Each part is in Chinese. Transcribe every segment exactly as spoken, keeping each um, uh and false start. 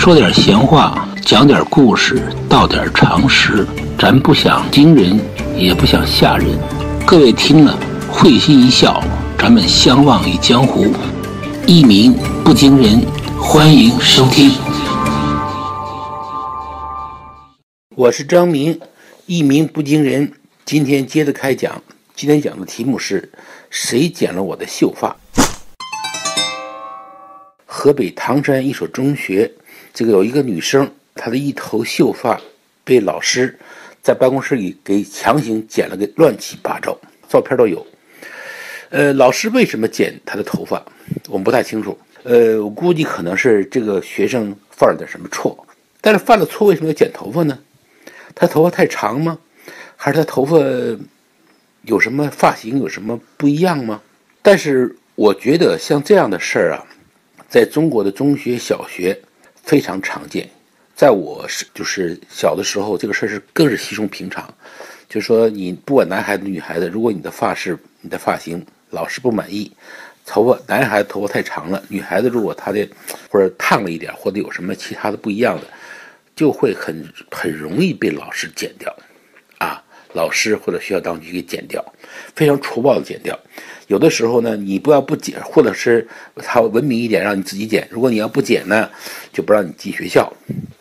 说点闲话，讲点故事，道点常识，咱不想惊人，也不想吓人。各位听了会心一笑，咱们相忘于江湖。一鸣不惊人，欢迎收听。我是张明，一鸣不惊人。今天接着开讲，今天讲的题目是谁剪了我的秀发。河北唐山一所中学，这个有一个女生，她的一头秀发被老师在办公室里给强行剪了个乱七八糟，照片都有。呃，老师为什么剪她的头发，我们不太清楚。呃，我估计可能是这个学生犯了点什么错，但是犯了错为什么要剪头发呢？他头发太长吗？还是他头发有什么发型有什么不一样吗？但是我觉得像这样的事儿啊，在中国的中学、小学非常常见。在我是就是小的时候，这个事儿是更是稀松平常。就是说，你不管男孩子、女孩子，如果你的发饰、你的发型老师不满意，头发男孩子头发太长了，女孩子如果她的或者烫了一点，或者有什么其他的不一样的，就会很很容易被老师剪掉，啊，老师或者学校当局给剪掉，非常粗暴的剪掉。有的时候呢，你不要不剪，或者是他文明一点让你自己剪，如果你要不剪呢，就不让你进学校。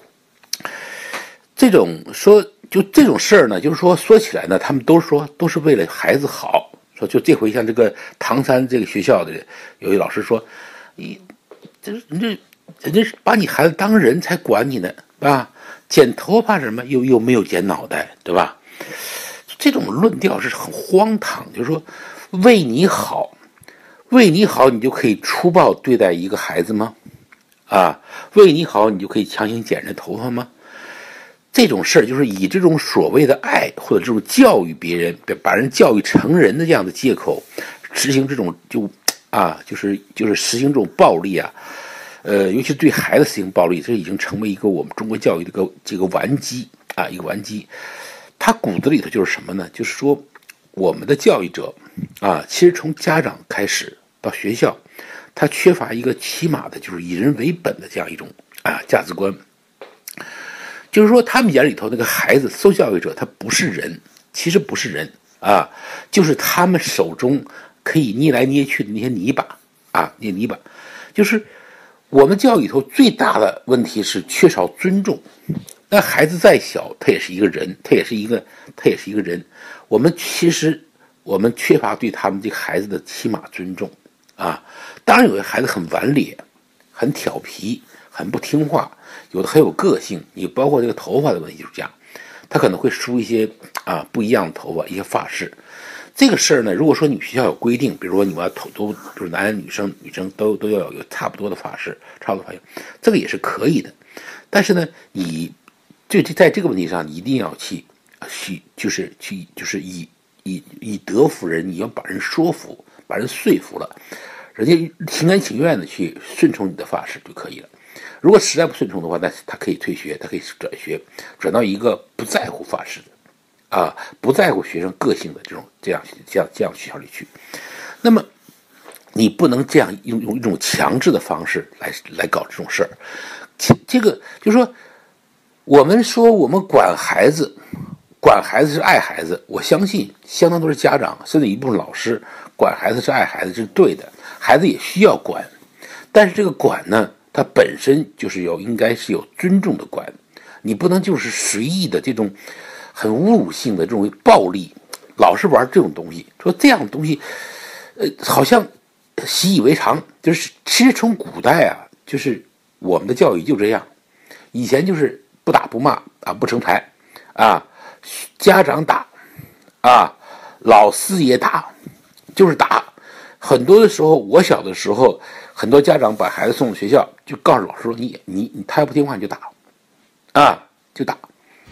这种说就这种事儿呢，就是说说起来呢，他们都说都是为了孩子好。说就这回像这个唐山这个学校的有一老师说，你这你这人家把你孩子当人才管你呢，啊，剪头发什么又又没有剪脑袋，对吧？这种论调是很荒唐，就是说为你好，为你好你就可以粗暴对待一个孩子吗？啊，为你好你就可以强行剪人头发吗？这种事儿就是以这种所谓的爱或者这种教育别人，把人教育成人的这样的借口，执行这种就啊，就是就是实行这种暴力啊，呃，尤其对孩子实行暴力，这已经成为一个我们中国教育的一个这个顽疾啊，一个顽疾。它骨子里头就是什么呢？就是说，我们的教育者啊，其实从家长开始到学校，他缺乏一个起码的就是以人为本的这样一种啊价值观。就是说，他们眼里头那个孩子，受教育者他不是人，其实不是人啊，就是他们手中可以捏来捏去的那些泥巴啊，那泥巴。就是我们教育里头最大的问题是缺少尊重。那孩子再小，他也是一个人，他也是一个，他也是一个人。我们其实我们缺乏对他们这个孩子的起码尊重啊。当然，有的孩子很顽劣，很调皮，很不听话。有的很有个性，你包括这个头发的问题就是这样，他可能会梳一些啊不一样的头发，一些发饰。这个事儿呢，如果说你学校有规定，比如说你们要头都就是男人女生女生都都要有差不多的发饰，差不多发型，这个也是可以的。但是呢，你就在这个问题上，你一定要去去就是去就是以以以德服人，你要把人说服，把人说服了，人家心甘情愿的去顺从你的发饰就可以了。如果实在不顺从的话，那他可以退学，他可以转学，转到一个不在乎发饰的，啊，不在乎学生个性的这种这样这样这样学校里去。那么，你不能这样用用一种强制的方式来来搞这种事儿。这个就是说，我们说我们管孩子，管孩子是爱孩子，我相信相当多的家长甚至一部分老师管孩子是爱孩子是对的，孩子也需要管，但是这个管呢，它本身就是有应该是有尊重的管，你不能就是随意的这种很侮辱性的这种暴力，老是玩这种东西，说这样的东西，呃，好像习以为常。就是其实从古代啊，就是我们的教育就这样，以前就是不打不骂啊，不成才啊，家长打啊，老师也打，就是打。很多的时候，我小的时候，很多家长把孩子送到学校，就告诉老师说：“你你你，他要不听话你就打，啊，就打。”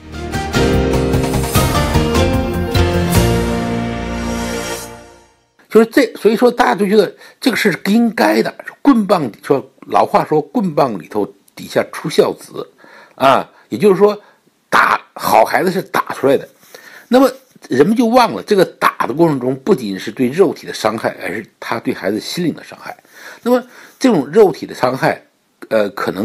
就是这，所以说大家都觉得这个事是应该的。棍棒说老话说，棍棒里头底下出孝子，啊，也就是说，打好孩子是打出来的。那么人们就忘了，这个打的过程中不仅是对肉体的伤害，而是他对孩子心灵的伤害。那么这种肉体的伤害，呃，可能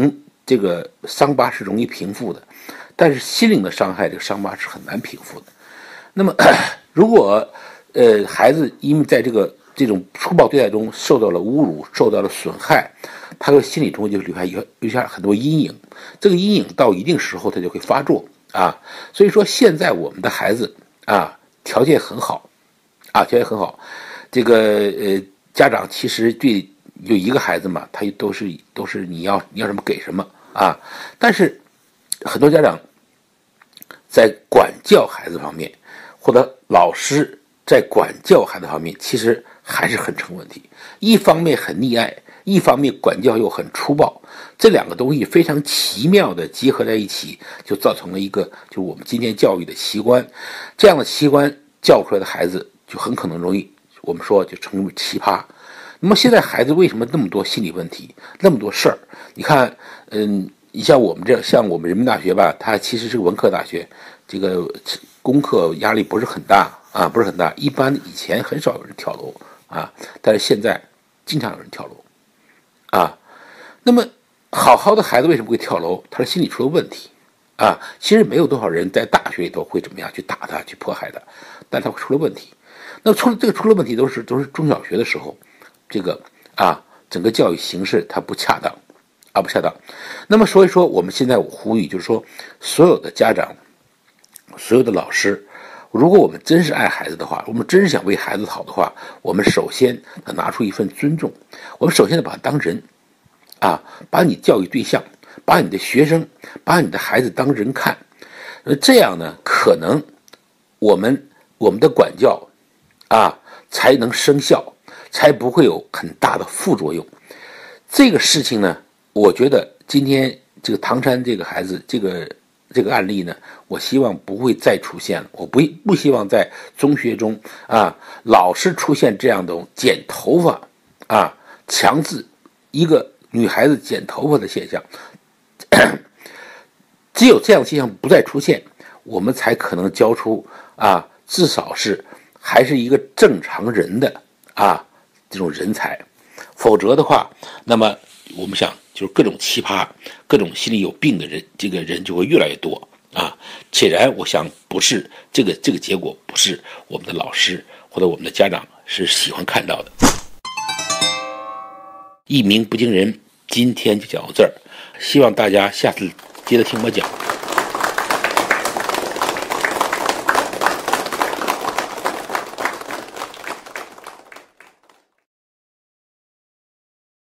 这个伤疤是容易平复的，但是心灵的伤害，这个伤疤是很难平复的。那么，如果呃孩子因为在这个这种粗暴对待中受到了侮辱，受到了损害，他的心理中就留下留留下很多阴影。这个阴影到一定时候，他就会发作啊。所以说，现在我们的孩子啊，条件很好啊，条件很好。这个呃，家长其实对有一个孩子嘛，他都是都是你要你要什么给什么啊。但是很多家长在管教孩子方面，或者老师在管教孩子方面，其实还是很成问题。一方面很溺爱，一方面管教又很粗暴，这两个东西非常奇妙的结合在一起，就造成了一个就我们今天教育的奇观。这样的奇观教出来的孩子，就很可能容易我们说就成为奇葩。那么现在孩子为什么那么多心理问题，那么多事儿？你看，嗯，你像我们这像我们人民大学吧，它其实是个文科大学，这个功课压力不是很大啊，不是很大。一般以前很少有人跳楼啊，但是现在经常有人跳楼啊。那么好好的孩子为什么会跳楼？他的心理出了问题啊。其实没有多少人在大学里头会怎么样去打他、去迫害他，但他出了问题。那出了这个出了问题都是都是中小学的时候，这个啊整个教育形势它不恰当啊不恰当。那么所以说我们现在我呼吁就是说，所有的家长、所有的老师，如果我们真是爱孩子的话，我们真是想为孩子好的话，我们首先要拿出一份尊重，我们首先要把他当人啊，把你教育对象，把你的学生，把你的孩子当人看。呃，这样呢，可能我们我们的管教啊才能生效，才不会有很大的副作用。这个事情呢，我觉得今天这个唐山这个孩子这个这个案例呢，我希望不会再出现了。我不不希望在中学中啊老是出现这样的剪头发啊，强制一个女孩子剪头发的现象。只有这样的现象不再出现，我们才可能教出啊至少是还是一个正常人的啊这种人才。否则的话，那么我们想就是各种奇葩、各种心理有病的人，这个人就会越来越多啊。显然，我想不是这个这个结果，不是我们的老师或者我们的家长是喜欢看到的。一鸣不惊人，今天就讲到这儿，希望大家下次接着听我讲。